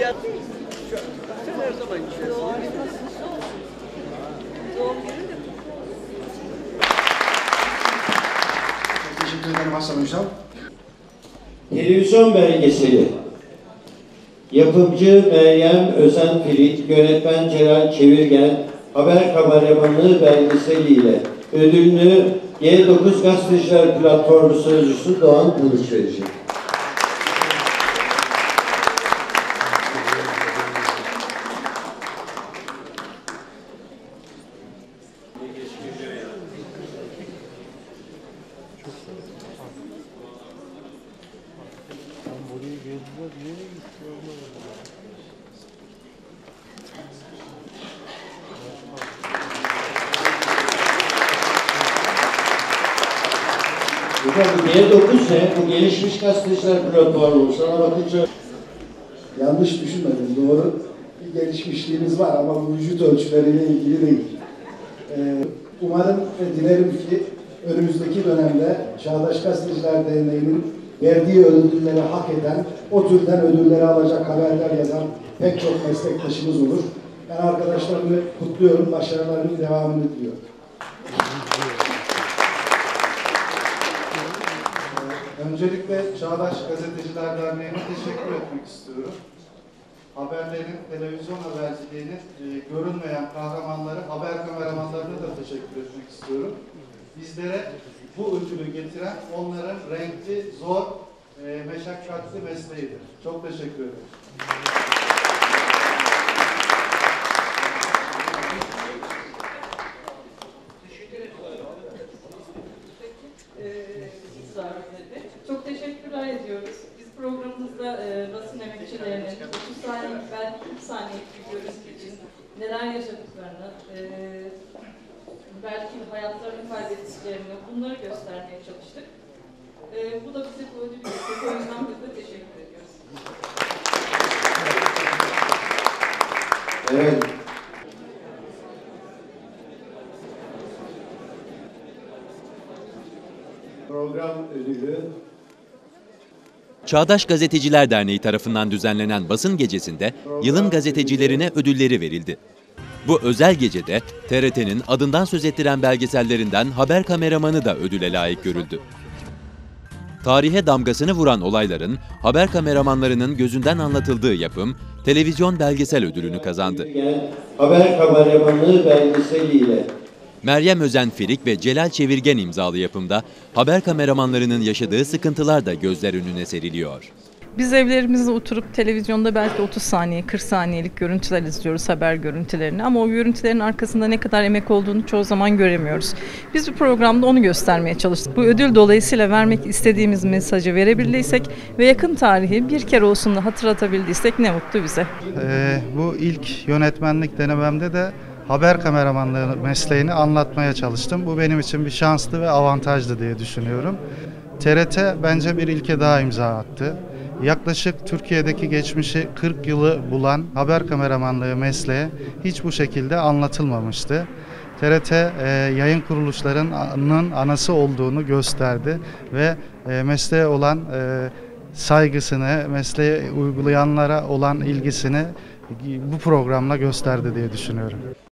Ya sen her zaman güzelsin. Doğum günü de Teşekkür ederim Hasan Hocam. Televizyon belgeseli. Yapımcı Meryem Özen Filik, yönetmen Celal Çevirgen, haber kameramanlığı belgeseliyle ödülünü G9 Gazeteciler Platformu Sözcüsü Doğan Kılıç verecek. Hocam bu G9 ne? Bu gelişmiş gazeteciler platformu. Sana bakınca Yanlış düşünmedim. Doğru bir gelişmişliğimiz var ama bu vücut ölçüleriyle ilgili değil. Umarım ve dilerim ki önümüzdeki dönemde Çağdaş Gazeteciler Derneği'nin verdiği ödülleri hak eden, o türden ödülleri alacak haberler yazan pek çok meslektaşımız olur. Ben arkadaşlarımı kutluyorum, başarılarının devamını diliyorum. Öncelikle Çağdaş Gazeteciler Derneği'ne teşekkür etmek istiyorum. Haberlerin, televizyon haberciliğinin görünmeyen kahramanları, haber kameramanlarına da teşekkür etmek istiyorum. Bizlere bu ödülü getiren onların renkli, zor, meşakkatli mesleğidir. Çok teşekkür ederim. çok teşekkürler ediyoruz. Biz programımızda basın emekçilerinin 30 saniyelik belki 40 saniyelik bir görüntü için neler yaşadıklarını, belki hayatlarını kaybettiklerini bunları göstermeye çalıştık. Bu da bize bu ödülü getirdi. O yüzden biz de teşekkür ediyoruz. evet. Program ödülü Çağdaş Gazeteciler Derneği tarafından düzenlenen basın gecesinde yılın gazetecilerine ödülleri verildi. Bu özel gecede TRT'nin adından söz ettiren belgesellerinden haber kameramanı da ödüle layık görüldü. Tarihe damgasını vuran olayların haber kameramanlarının gözünden anlatıldığı yapım, televizyon belgesel ödülünü kazandı. haber kameramanlığı belgeseliyle Meryem Özen Filik ve Celal Çevirgen imzalı yapımda haber kameramanlarının yaşadığı sıkıntılar da gözler önüne seriliyor. Biz evlerimizde oturup televizyonda belki 30 saniye, 40 saniyelik görüntüler izliyoruz, haber görüntülerini. Ama o görüntülerin arkasında ne kadar emek olduğunu çoğu zaman göremiyoruz. Biz bu programda onu göstermeye çalıştık. Bu ödül dolayısıyla vermek istediğimiz mesajı verebildiysek ve yakın tarihi bir kere olsun da hatırlatabildiysek ne mutlu bize. Bu ilk yönetmenlik denememde de haber kameramanlığı mesleğini anlatmaya çalıştım. Bu benim için bir şanslı ve avantajlı diye düşünüyorum. TRT bence bir ilke daha imza attı. Yaklaşık Türkiye'deki geçmişi 40 yılı bulan haber kameramanlığı mesleği hiç bu şekilde anlatılmamıştı. TRT yayın kuruluşlarının anası olduğunu gösterdi ve mesleğe olan saygısını, mesleği uygulayanlara olan ilgisini bu programla gösterdi diye düşünüyorum.